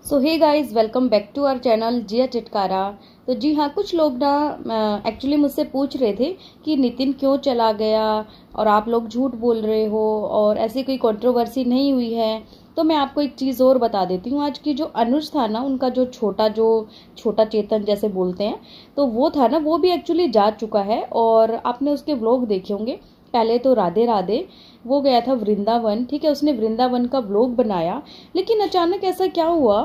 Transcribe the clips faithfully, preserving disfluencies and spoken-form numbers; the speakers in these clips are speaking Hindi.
So hey guys, welcome back to our channel Jiya Chitkara. तो जी हाँ, कुछ लोग ना एक्चुअली मुझसे पूछ रहे थे कि नितिन क्यों चला गया और आप लोग झूठ बोल रहे हो और ऐसी कोई कंट्रोवर्सी नहीं हुई है। तो मैं आपको एक चीज़ और बता देती हूँ। आज की जो अनुज था ना, उनका जो छोटा जो छोटा चेतन जैसे बोलते हैं, तो वो था ना, वो भी एक्चुअली जा चुका है और आपने उसके व्लॉग देखे होंगे। पहले तो राधे राधे वो गया था वृंदावन, ठीक है, उसने वृंदावन का व्लॉग बनाया। लेकिन अचानक ऐसा क्या हुआ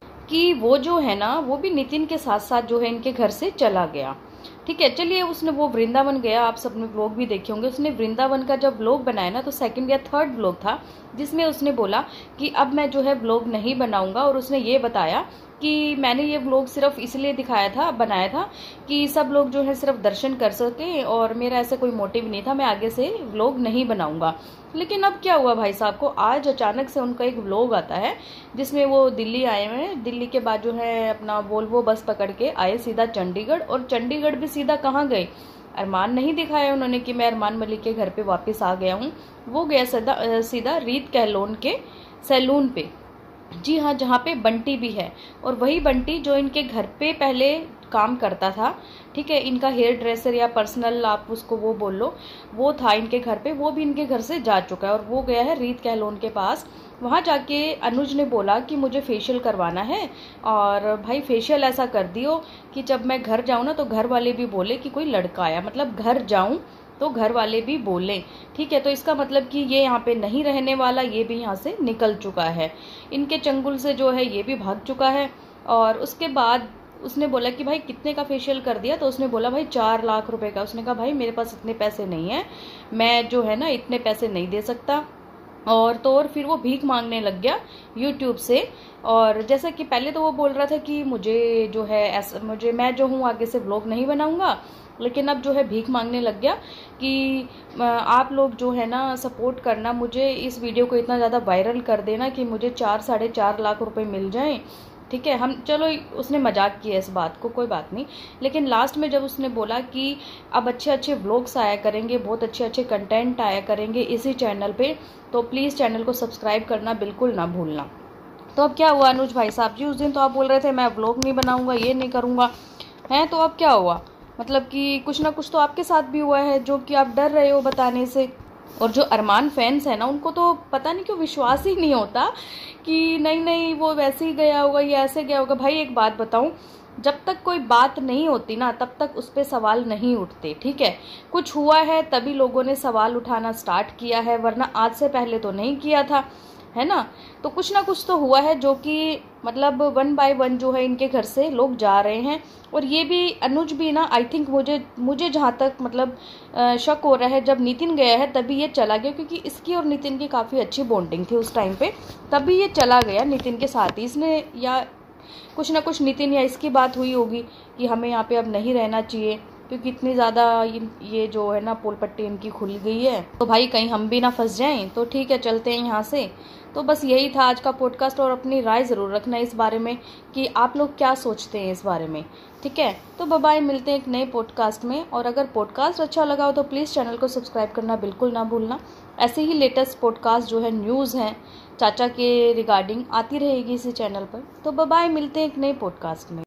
कि वो जो है ना, वो भी नितिन के साथ साथ जो है इनके घर से चला गया। ठीक है, चलिए, उसने वो वृंदावन गया, आप सबने व्लॉग भी देखे होंगे। उसने वृंदावन का जब व्लॉग बनाया ना, तो सेकंड या थर्ड व्लॉग था जिसमें उसने बोला कि अब मैं जो है व्लॉग नहीं बनाऊंगा। और उसने ये बताया कि मैंने ये व्लॉग सिर्फ इसलिए दिखाया था, बनाया था कि सब लोग जो है सिर्फ दर्शन कर सके और मेरा ऐसा कोई मोटिव नहीं था, मैं आगे से व्लॉग नहीं बनाऊंगा। लेकिन अब क्या हुआ भाई साहब को, आज अचानक से उनका एक व्लॉग आता है जिसमें वो दिल्ली आए हुए हैं। दिल्ली के बाद जो है अपना वोल्वो बस पकड़ के आए सीधा चंडीगढ़, और चंडीगढ़ भी सीधा कहाँ गए, अरमान नहीं दिखाया उन्होंने कि मैं अरमान मलिक के घर पे वापस आ गया हूँ। वो गया सीधा सीधा रीत कहलोन के सैलून पे। जी हाँ, जहाँ पे बंटी भी है, और वही बंटी जो इनके घर पे पहले काम करता था, ठीक है, इनका हेयर ड्रेसर या पर्सनल आप उसको वो बोल लो, वो था इनके घर पे। वो भी इनके घर से जा चुका है और वो गया है रीत कहलोन के पास। वहाँ जाके अनुज ने बोला कि मुझे फेशियल करवाना है, और भाई फेशियल ऐसा कर दियो कि जब मैं घर जाऊँ ना, तो घर वाले भी बोले कि कोई लड़का आया, मतलब घर जाऊँ तो घर वाले भी बोले। ठीक है, तो इसका मतलब कि ये यहाँ पे नहीं रहने वाला, ये भी यहाँ से निकल चुका है, इनके चंगुल से जो है ये भी भाग चुका है। और उसके बाद उसने बोला कि भाई कितने का फेशियल कर दिया, तो उसने बोला भाई चार लाख रुपए का। उसने कहा भाई मेरे पास इतने पैसे नहीं है, मैं जो है ना इतने पैसे नहीं दे सकता। और तो और फिर वो भीख मांगने लग गया यूट्यूब से। और जैसा कि पहले तो वो बोल रहा था कि मुझे जो है ऐसा, मुझे मैं जो हूँ आगे से व्लॉग नहीं बनाऊंगा, लेकिन अब जो है भीख मांगने लग गया कि आप लोग जो है ना सपोर्ट करना, मुझे इस वीडियो को इतना ज़्यादा वायरल कर देना कि मुझे चार साढ़े चार लाख रुपए मिल जाएं। ठीक है, हम चलो, उसने मजाक किया इस बात को, कोई बात नहीं। लेकिन लास्ट में जब उसने बोला कि अब अच्छे अच्छे व्लॉग्स आया करेंगे, बहुत अच्छे अच्छे कंटेंट आया करेंगे इसी चैनल पे, तो प्लीज़ चैनल को सब्सक्राइब करना बिल्कुल ना भूलना। तो अब क्या हुआ अनुज भाई साहब जी, उस दिन तो आप बोल रहे थे मैं व्लॉग नहीं बनाऊंगा, ये नहीं करूंगा, हैं, तो अब क्या हुआ? मतलब कि कुछ ना कुछ तो आपके साथ भी हुआ है जो कि आप डर रहे हो बताने से। और जो अरमान फैंस है ना, उनको तो पता नहीं क्यों विश्वास ही नहीं होता कि नहीं नहीं वो वैसे ही गया होगा, ये ऐसे गया होगा। भाई एक बात बताऊं, जब तक कोई बात नहीं होती ना, तब तक उस पर सवाल नहीं उठते। ठीक है, कुछ हुआ है तभी लोगों ने सवाल उठाना स्टार्ट किया है, वरना आज से पहले तो नहीं किया था, है ना। तो कुछ ना कुछ तो हुआ है जो कि मतलब वन बाय वन जो है इनके घर से लोग जा रहे हैं। और ये भी अनुज भी ना, आई थिंक मुझे मुझे जहाँ तक मतलब शक हो रहा है, जब नितिन गया है तभी ये चला गया, क्योंकि इसकी और नितिन की काफ़ी अच्छी बॉन्डिंग थी उस टाइम पे, तभी ये चला गया नितिन के साथ ही। इसने या कुछ ना कुछ नितिन या इसकी बात हुई होगी कि हमें यहाँ पे अब नहीं रहना चाहिए, क्योंकि इतनी ज़्यादा ये जो है ना पोल पट्टी इनकी खुल गई है, तो भाई कहीं हम भी ना फंस जाएं। तो ठीक है, चलते हैं यहाँ से। तो बस यही था आज का पॉडकास्ट, और अपनी राय ज़रूर रखना इस बारे में कि आप लोग क्या सोचते हैं इस बारे में। ठीक है, तो बाय बाय, मिलते हैं एक नए पॉडकास्ट में। और अगर पॉडकास्ट अच्छा लगा हो तो प्लीज़ चैनल को सब्सक्राइब करना बिल्कुल ना भूलना। ऐसे ही लेटेस्ट पॉडकास्ट जो है, न्यूज़ हैं चाचा के रिगार्डिंग, आती रहेगी इसी चैनल पर। तो बाय बाय, मिलते हैं एक नए पॉडकास्ट में।